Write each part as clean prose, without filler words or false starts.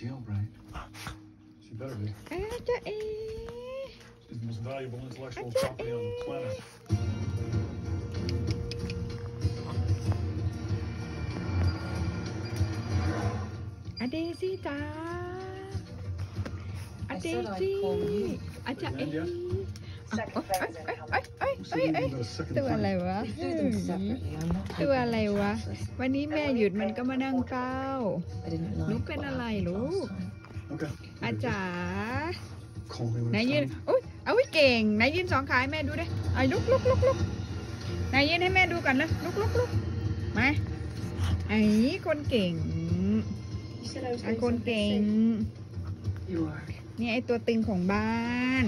jailbreak. She better be. จ๊ะเอ๋ She's the most valuable intellectual property on the planet. อเดซี่จ้าอเดซี่อาจารย์เอ๋ตัวอะไรวะตัวอะไรวะวันนี้แม่หยุดมันก็มานั่งเฝ้าลูกเป็นอะไรลูกอาจารย์นายยืนอุ้ยเอาไว้เก่งนายยืนสองขาให้แม่ดูดิไอ้ลุกนายยืนให้แม่ดูกันนะลุกมาไอ้คนเก่งไอ้คนเก่งนี่ไอ้ตัวตึงของบ้าน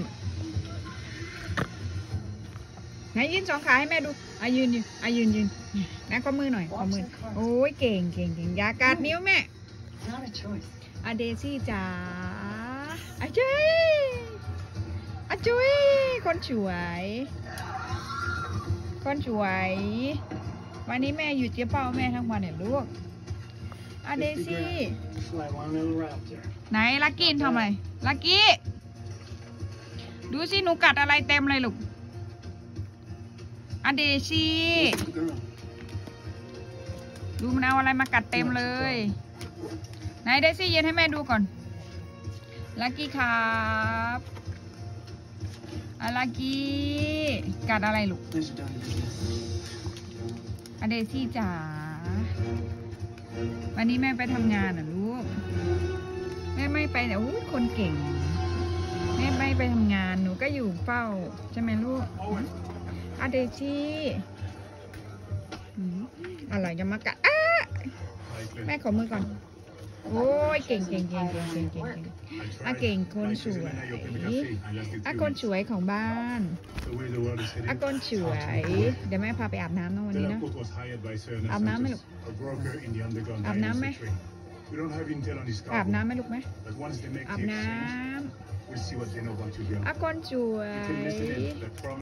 นายยืนสองขาให้แม่ดูยืนนะข้อมือหน่อยข้อมือโอ้ยเก่งอย่ากัดนิ้วแม่อาเดซี่จ๋าอาจุ้ยคนสวยวันนี้แม่อยู่เจี๊ยบเป้าแม่ทั้งวันเนี่ยลูกอาเดซี่ไหนลักกี้ทำอะไรลักกี้ดูสิหนูกัดอะไรเต็มเลยลูกอาเดซี่ดูมันเอาอะไรมากัดเต็มเลยไหนเดซี่ยืนให้แม่ดูก่อนลักกี้ครับลักกี้กัดอะไรลูกอาเดซี่จ๋าวันนี้แม่ไปทำงานอ่ะลูกแม่ไม่ไปแต่คนเก่งแม่ไม่ไปทำงานหนูก็อยู่เฝ้าใช่ไหมลูกอาเดซี่อะไรจะมากัดแม่ขอมือก่อนโอ้ยเก่งเก่งคนสวยคนสวยของบ้านคนสวยเดี๋ยวแม่พาไปอาบน้ำนะวันนี้นะอาบน้ำไหมลูกอาบน้ำไหมอาบน้ำไหมลูกไหมอาบน้ำคนสวย